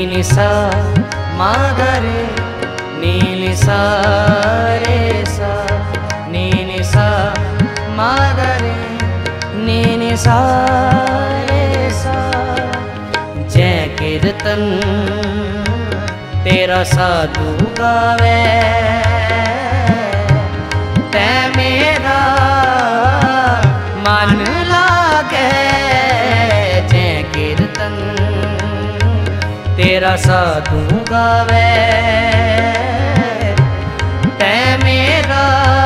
नी सा मा गा रे नी सा रे सा नी सा मा गा रे नी सा रे सा। जय कीर्तन तेरा साधु गावे तै मेरा मन लागे। जय कीर्तन तेरा साधु गावे तै मेरा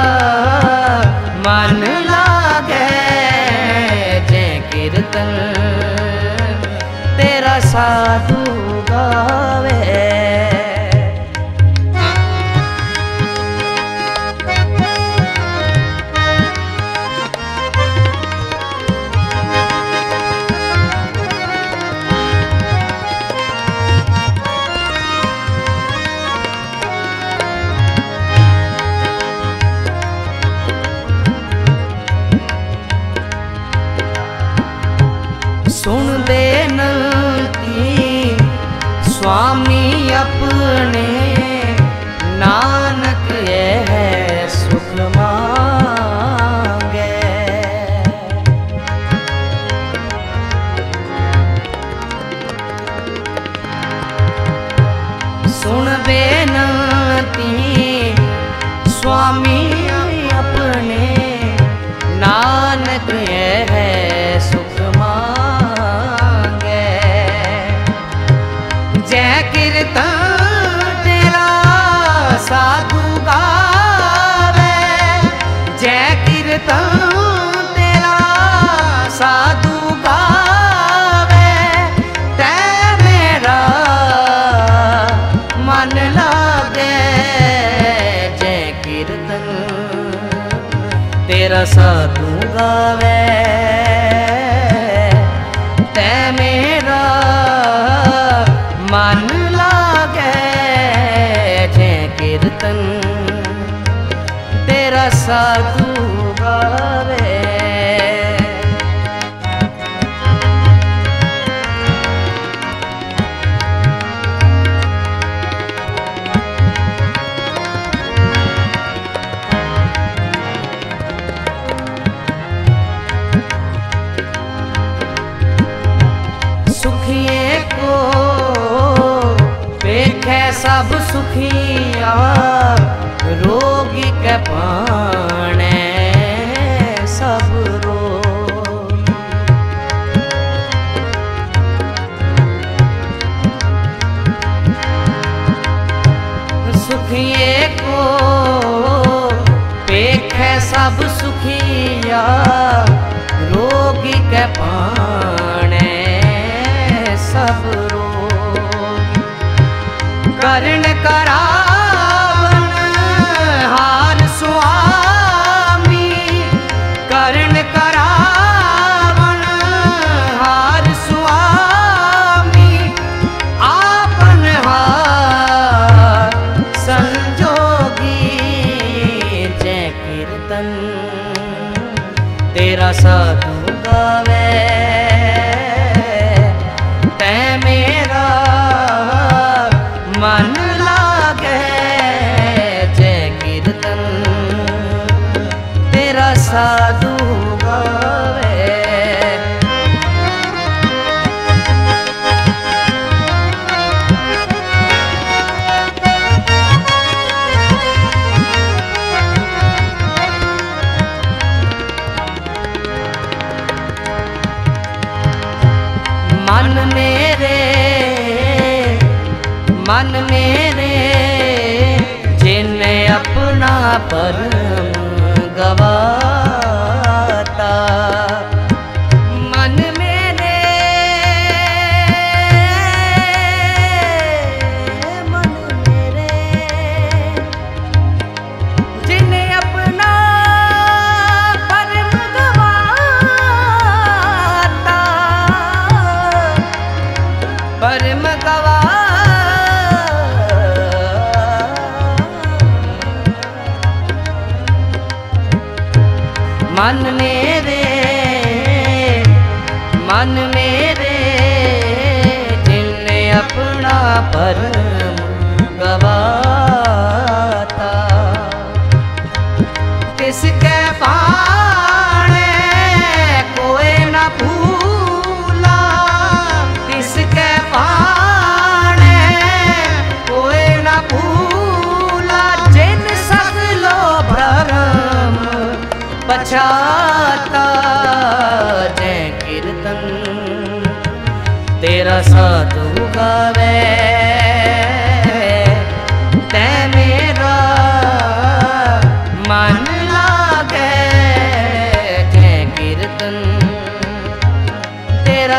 मन लागे। जय कीर्तन तेरा साधु गावे। सुन बेनती स्वामी अपने नानक यह सुख मांगे। सुन बेनती स्वामी अपने नानक यह सुख मांगे। जय कीर्तन तेरा साधु गावे जय कीर्तन तेरा साधु गावे तै मेरा मन लागे। जय कीर्तन तेरा साधु गावे तै मेरा मन लागे। जय कीर्तन तेरा साधु गावे। सुखिए को देखे सब सुखिया रोगी के पाने सब रोग। सुखिए को देखे सब सुखिया रोगी के पाने सब रोग। करण करावन हार स्वामी करण करावन हार स्वामी आपन हार संजोगी। जय कीर्तन तेरा साधु गावे तै मेरा मन लागे। जय कीर्तन तेरा साधु गावे। मन मेरे जिन्हें अपना परम गवाता। मन मेरे जिन्हें अपना परम गवाता परम गवा। मन मेरे जिन्हें अपना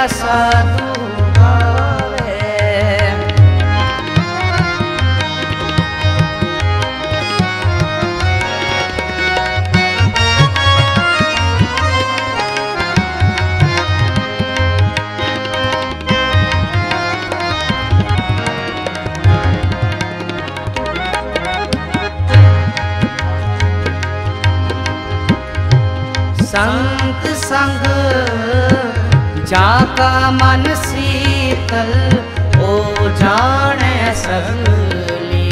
तेरा साधु गावे। संत संग जाका मन शीतल, ओ जाने सगली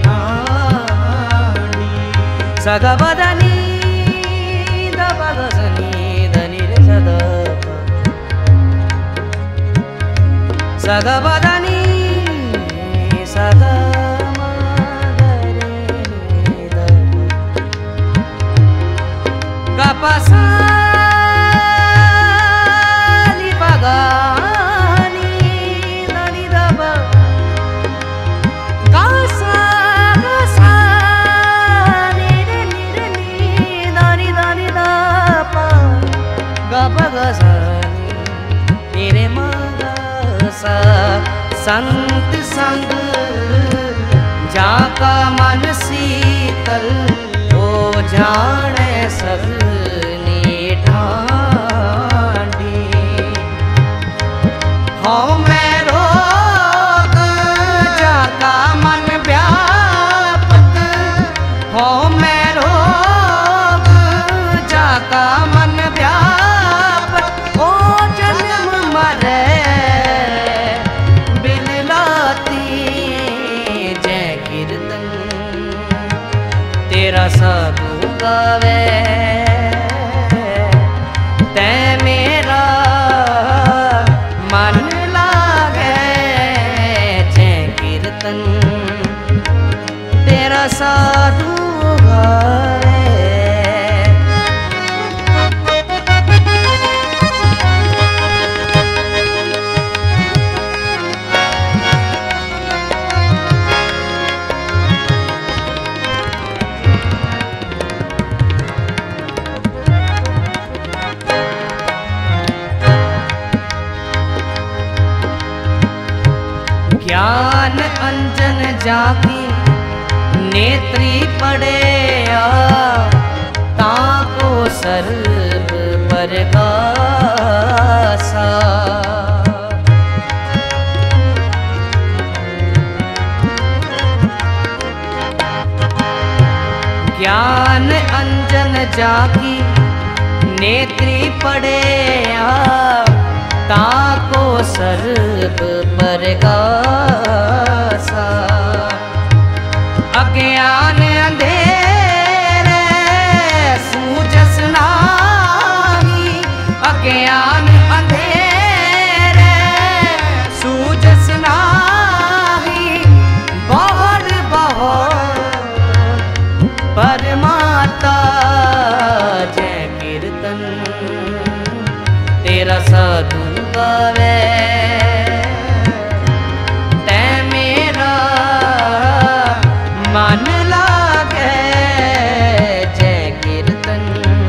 ठाणी। सगबदनी दबगसनी धनी रे सदा, सगबदनी सगमगरे दब गपसा तेरे मगसा। संत संग जाका मन शीतल, ओ जाने सगनी ठाणी। हो मैं रोग जाका मन व्यापक, हो मैं रोग जाका मन व्यापक। ओ जन्म मरे बिललाती, जय कीर्तन तेरा साधु गावे। तै मेरा मन लागे, जय कीर्तन तेरा साधु गावे। ज्ञान अंजन जाकी नेत्री पड़े, ताको सर्व परगासा। ज्ञान अंजन जाकी नेत्री पड़े, ताको सर्व परगासा। अज्ञान अंधेरे सूझस नाही, अज्ञान अंधेरे सूझस नाही। बहुत बहुत परमाता, जय कीर्तन तेरा साधु गावे। तै मेरा मन लागे, जय कीर्तन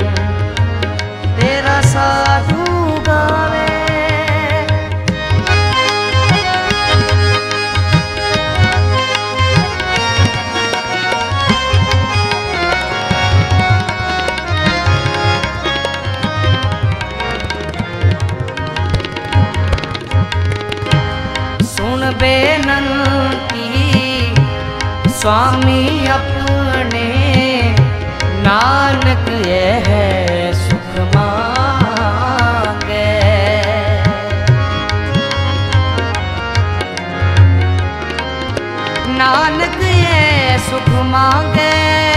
तेरा साधु गावे। बेनंती स्वामी अपने, नानक यह सुख मांगे। नानक ये सुख मांगे,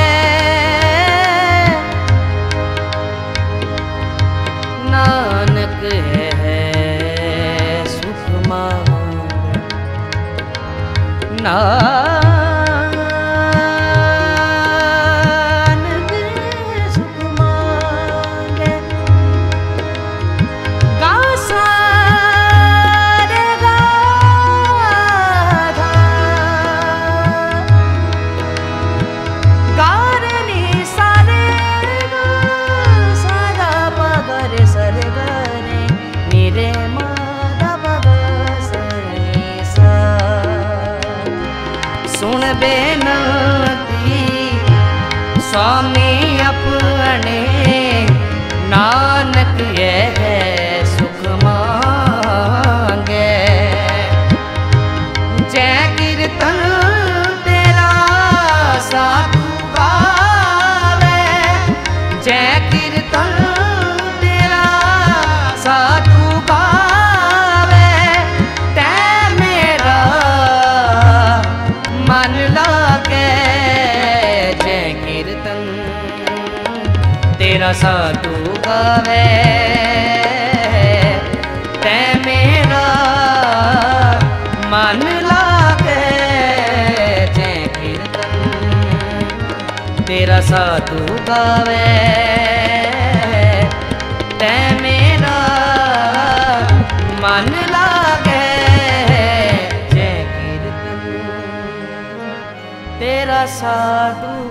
नानक है सुख मांगे। नानक सुख मांगे। गा सा रे गा धा, गा रे नी सा रे गा सा धा पा गा रे सा रे गा रे नी रे मा बेनती स्वामी अपने नानक यह सुख मांगे। जय कीर्तन तेरा साधु गावे, जय कीर्तन तेरा साधु गावे, तै मेरा मन लागे। जय कीर्तन तेरा साधु गावे, तै मेरा मन लागे। जय कीर्तन तेरा साधु गावे, तै मेरा मन लागे। जय कीर्तन तेरा साधु